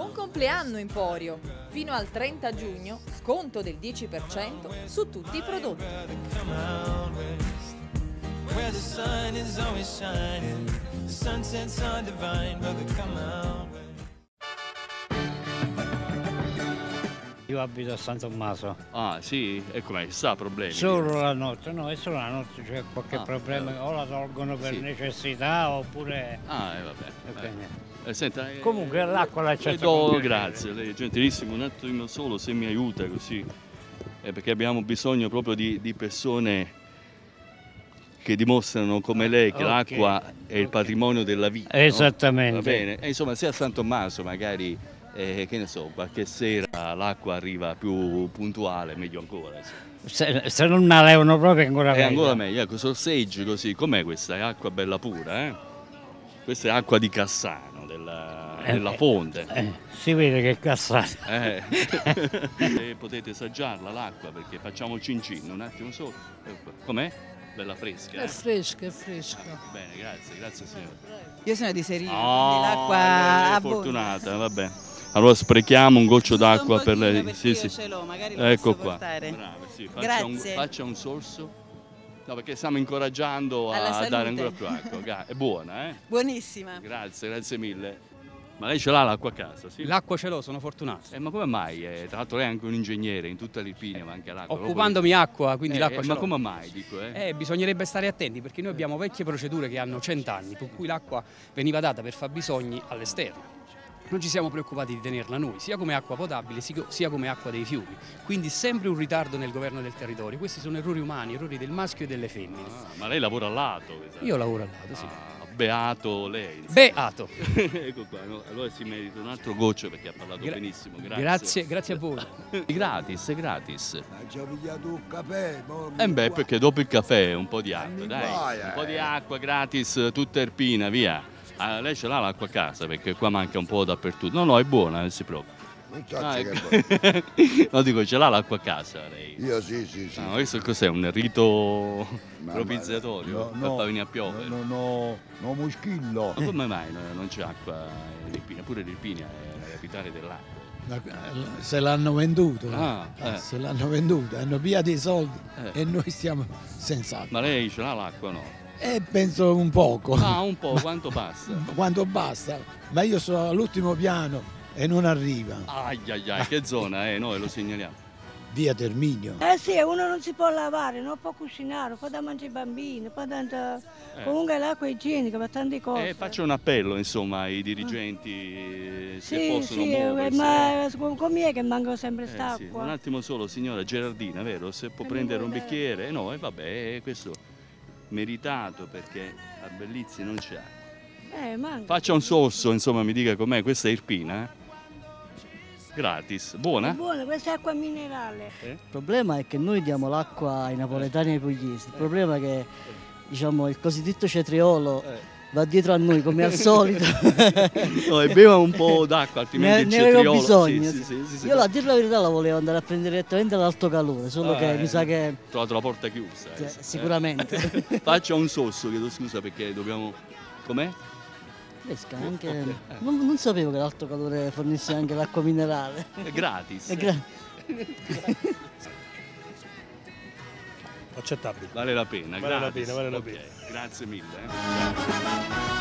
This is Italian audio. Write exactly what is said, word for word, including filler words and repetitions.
Buon compleanno Emporio! Fino al trenta giugno sconto del dieci per cento su tutti i prodotti. Io abito a San Tommaso. Ah sì? E com'è? Ci sta problemi? Solo la notte, no, è solo la notte c'è qualche Ah, problema, eh. o la tolgono per Sì. necessità oppure... Ah, e vabbè. Eh, eh. bene. Eh, senta, eh, Comunque l'acqua la le accetto do con piacere. grazie, lei è gentilissimo, un attimo solo se mi aiuta così, eh, perché abbiamo bisogno proprio di, di persone che dimostrano come lei che Ok, l'acqua è il ok. patrimonio della vita. no? Esattamente. Va bene? E insomma, se a San Tommaso magari, eh, che ne so, qualche sera l'acqua arriva più puntuale, meglio ancora. insomma. Se, se non la levano proprio è ancora È meglio. ancora meglio, ecco, sorseggi così, com'è questa? È acqua bella pura, eh? Questa è acqua di Cassano, della, Eh, della eh, fonte. eh, si vede che è cassata. Eh. E potete assaggiarla l'acqua perché facciamo il cincin, un attimo solo. Ecco, com'è? Bella fresca. È Eh? fresca, è fresca. Bene, grazie, grazie signore. Io sono di Serino, Ah, quindi l'acqua lei è abbonda. fortunata, vabbè. Allora sprechiamo un goccio Giusto un d'acqua per pochino, lei. perché Sì, io sì. ce l'ho, magari lo Ecco posso qua. portare. Brava, sì. Faccia un, Grazie. faccia un sorso. No, perché stiamo incoraggiando Alla a salute. dare ancora più acqua. Gra- È buona, eh? Buonissima. Grazie, grazie mille. Ma lei ce l'ha l'acqua a casa, sì? L'acqua ce l'ho, sono fortunato. Eh, ma come mai? Eh, tra l'altro lei è anche un ingegnere, in tutta l'Irpinia ma anche l'acqua. Occupandomi acqua, quindi Eh, l'acqua eh, ce ma l'ho. come mai, dico, eh? Eh, bisognerebbe stare attenti perché noi abbiamo vecchie procedure che hanno cent'anni, per cui l'acqua veniva data per fabbisogni all'esterno. Non ci siamo preoccupati di tenerla noi, sia come acqua potabile sia come acqua dei fiumi. Quindi sempre un ritardo nel governo del territorio. Questi sono errori umani, errori del maschio e delle femmine. Ah, ma lei lavora al lato, esatto. Io lavoro al lato, sì. Ah, beato lei. Beato. Ecco qua, no? Allora si merita un altro goccio perché ha parlato Gra- benissimo. Grazie. Grazie, grazie a voi. Gratis, è gratis. Ha già pigliato un caffè, mo Eh mi beh, guai. perché dopo il caffè un po' di acqua, mi dai. guai, Un po' di eh. acqua gratis, tutta Irpina, via. Ah, lei ce l'ha l'acqua a casa perché qua manca un po' dappertutto. No, no, è buona, non si preoccupi. Non so Ah, che ecco. No, dico, ce l'ha l'acqua a casa lei. Io sì, sì, sì. Ah, ma questo cos'è? Un rito Ma- propiziatorio no, per no, far venire a piovere? No, no, no, moschillo. Ma come mai no- non c'è acqua in Irpinia? Pure l'Irpinia è la capitale dell'acqua. Se l'hanno venduto, Ah, eh. se l'hanno venduto, hanno pigliato i soldi Eh. e noi stiamo senza acqua. Ma lei ce l'ha l'acqua o no? E penso un poco, Ah, un po', quanto passa? quanto basta, ma io sono all'ultimo piano e non arriva. Ai ai ai, che zona è? Noi lo segnaliamo. Via Terminio. Eh sì, uno non si può lavare, non può cucinare, può da mangiare i bambini, può da... Eh. comunque l'acqua è igienica per tante cose. Eh, faccio un appello insomma ai dirigenti eh, se sì, possono sì, eh, muoversi. ma com'è che manca sempre Eh, sì, st'acqua? un attimo solo, signora Gerardina, vero? Se può Eh, prendere mi un vuoi bicchiere? No, e vabbè, eh, questo meritato perché a Bellizzi non c'è. Eh, manca. Faccia un sorso, insomma, mi dica com'è, questa è Irpina, eh? Gratis, È buona? buona, questa è acqua minerale. Il problema è che noi diamo l'acqua ai napoletani e ai pugliesi. Il problema è che diciamo, il cosiddetto cetriolo va dietro a noi come al solito. No, e beva un po' d'acqua, altrimenti Ne, il ne avevo cetriolo... bisogno. Sì, sì, sì, sì, sì. Io la, a dire la verità la volevo andare a prendere direttamente all'alto calore, solo Ah, che eh, mi sa che Ho trovato la porta chiusa. eh, cioè, sì. sicuramente. Faccia un sorso, chiedo scusa perché dobbiamo... Com'è? Fresca anche. Ok, eh. Non, non sapevo che l'alto calore fornisse anche l'acqua minerale. È gratis. È gra- Accettabile. Vale la pena, Vale la gratis. pena, vale la Ok, pena. Grazie mille. eh. Ciao.